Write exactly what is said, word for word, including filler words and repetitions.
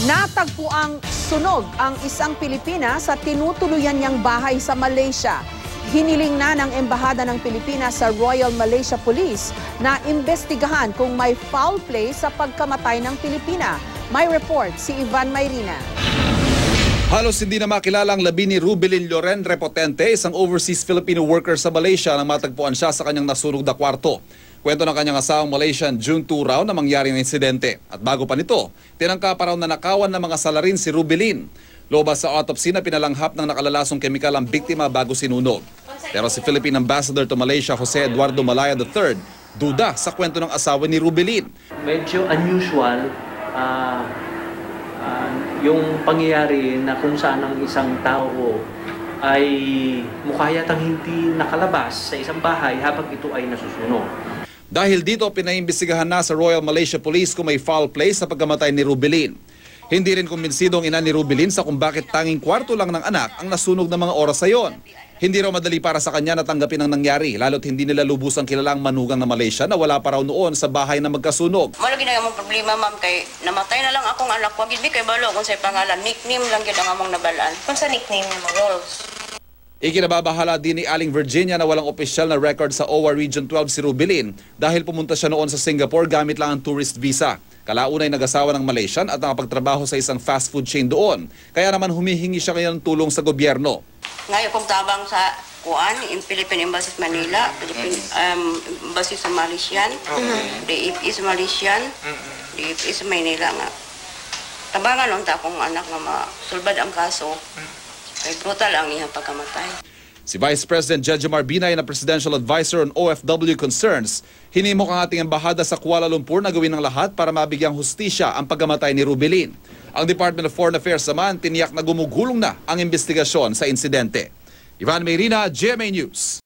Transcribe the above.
Natagpo ang sunog ang isang Pilipina sa tinutuluyan niyang bahay sa Malaysia. Hiniling na ng Embahada ng Pilipinas sa Royal Malaysia Police na imbestigahan kung may foul play sa pagkamatay ng Pilipina. May report si Ivan Mayrina. Halos hindi na makilala ang labi ni Rubilin Loren Repotente, isang overseas Filipino worker sa Malaysia nang matagpuan siya sa kanyang nasunog na kwarto. Kwento ng kanyang asawang Malaysian June two raw na mangyari ng insidente. At bago pa nito, tinangka pa raw na nakawan ng mga salarin si Rubilin. Lobas sa autopsy na pinalanghap ng nakalalasong kemikal ang biktima bago sinunog. Pero si Philippine Ambassador to Malaysia Jose Eduardo Malaya the third, duda sa kwento ng asawa ni Rubilin. Medyo unusual uh, uh, yung pangyayari na kung saan ang isang tao ay mukha yatang hindi nakalabas sa isang bahay habang ito ay nasusunog. Dahil dito, pinaimbestigahan na sa Royal Malaysia Police kung may foul play sa pagkamatay ni Rubilin. Hindi rin kumbinsido ang ina ni Rubilin sa kung bakit tanging kwarto lang ng anak ang nasunog ng mga oras sa yon. Hindi raw madali para sa kanya na tanggapin ang nangyari, lalo't hindi nila lubusang kilalang manugang na Malaysia na wala pa raw noon sa bahay na magkasunog. Malagi na yung problema, ma'am, kay namatay na lang akong anak. Wag gid kay balo kung sa pangalan, nickname lang gid ang among nabalaan. Kung sa nickname mo, Rolls. Ikinababahala din ni Aling Virginia na walang opisyal na record sa O W A Region twelve si Rubilin dahil pumunta siya noon sa Singapore gamit lang ang tourist visa. Kalaunay nag-asawa ng Malaysian at nakapagtrabaho sa isang fast food chain doon. Kaya naman humihingi siya ngayon ng tulong sa gobyerno. Ngayon kung tabang sa kuan, in Philippine Embassy sa Manila, Philippine um, Embassy sa Malaysian, D F E sa Malaysian, D F E sa Manila nga. Tabangan nun ta akong anak nga masulbad ang kaso. Ay brutal ang iyang pagkamatay. Si Vice President Jejomar Binay na Presidential Advisor on O F W Concerns, hinimok ang ating embahada sa Kuala Lumpur na gawin ng lahat para mabigyang hustisya ang pagkamatay ni Rubilin. Ang Department of Foreign Affairs naman tiniyak na gumugulong na ang investigasyon sa insidente. Ivan Mayrina, G M A News.